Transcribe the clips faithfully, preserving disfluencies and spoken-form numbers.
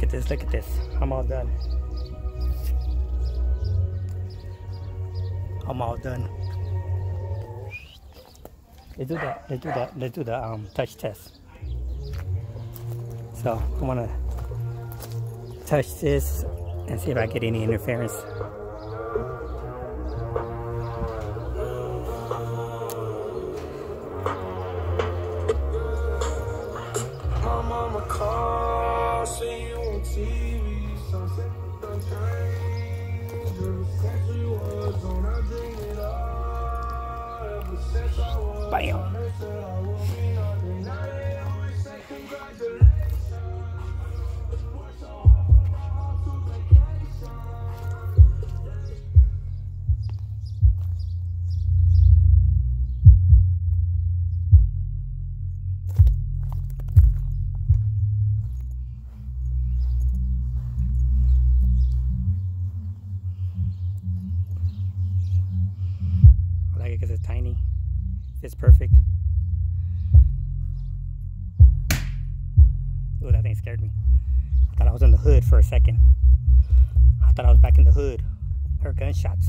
at this, look at this. I'm all done. I'm all done. Let's do that. Let's do that. Let's do the um, touch test. So I want to touch this and see if I get any interference. My mama called, see you on T V, sunset done changed. Ever since we was on, I dream it all. Ever since I was bam. They said I would be nothing. Now they always say congratulations. Work so hard to vacation. I like it because it's tiny. It's perfect. Ooh, that thing scared me. I thought I was in the hood for a second. I thought I was back in the hood. Heard gunshots.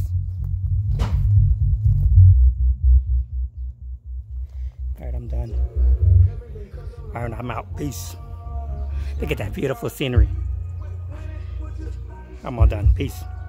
Alright, I'm done. Alright, I'm out. Peace. Look at that beautiful scenery. I'm all done. Peace.